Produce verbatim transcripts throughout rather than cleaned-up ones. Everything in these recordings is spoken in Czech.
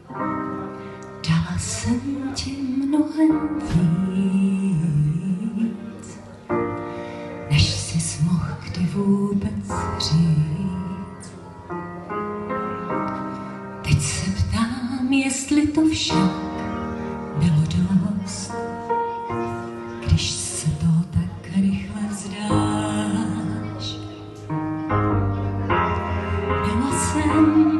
Dala jsem ti mnohem víc, než jsi mohl kdy vůbec říct. Teď se ptám, jestli to však bylo dost, když se to tak rychle vzdáš. Byla jsem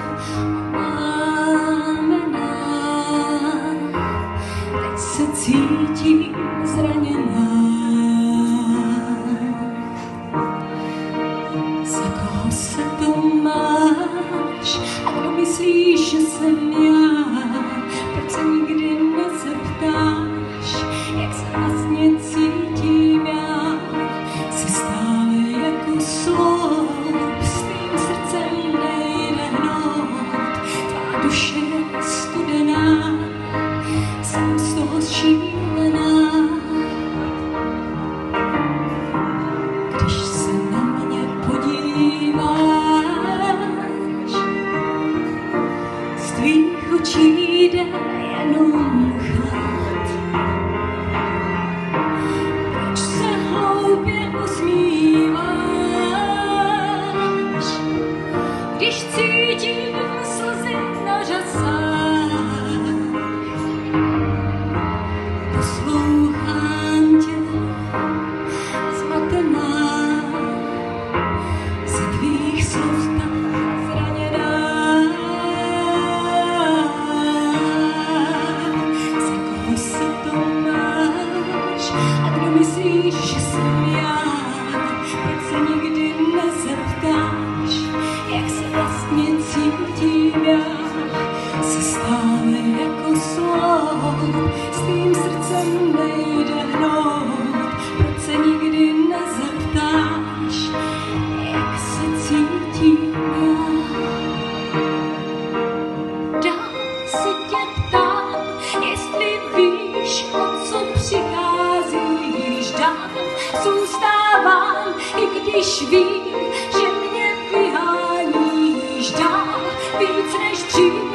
se cítím zraněná. Za koho se to máš a kdo myslíš, že jsem já? Proč se nikdy nezeptáš, jak se vlastně cítím já? Jsi stále jako sloup, s tvým srdcem nejde hnout, tvá duše je studená, jsem z toho šílená. Když se na mě podíváš, z tvých očí jde jenom chlad. Proč se hloupě usmíváš, když cítím slzy na řasách? Poslouchám tě zmatená, ze tvých slov tak zraněná. Za koho se to máš a kdo myslíš, že jsem já? Proč se nikdy nezeptáš, jak se vlastně cítím já? Jsi stále jako sloup, s tvým srdcem nejde hnout. Proč se nikdy nezeptáš, jak se cítím já? Dál se tě ptám, jestli víš, o co přicházíš. Dál zůstávám, i když vím, že mě vyháníš. Dál víc než dřív